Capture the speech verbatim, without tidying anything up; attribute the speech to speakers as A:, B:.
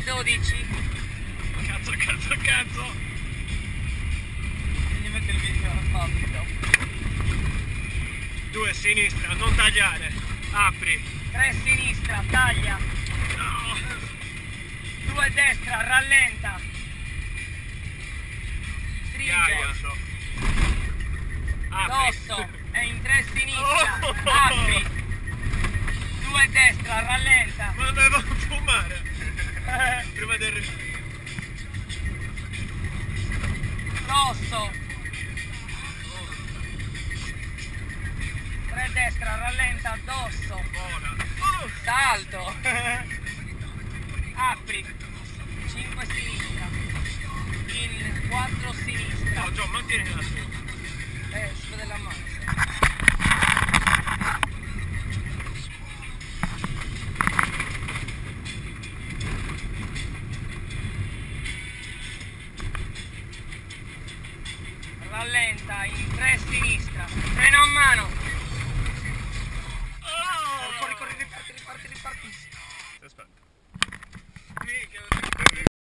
A: dodici.
B: Cazzo, cazzo, cazzo.
A: Devi mettere il video al fabbrica.
B: Due sinistra, non tagliare. Apri.
A: Tre sinistra, taglia.
B: No.
A: Due destra, rallenta. Stringe.
B: Ghiaia. Apri.
A: Dosso. E in tre sinistra.
B: Oh.
A: Apri. Due destra, rallenta.
B: Ma andevo a fumare. Prima del...
A: Rosso. Tre destra, rallenta, addosso.
B: Buona. Oh.
A: Salto. Apri. cinque sinistra. In quattro sinistra.
B: No, Gio, mantieni la sua.
A: Eh, si vede la mano. Sì. Rallenta in tre sinistra. Freno a mano.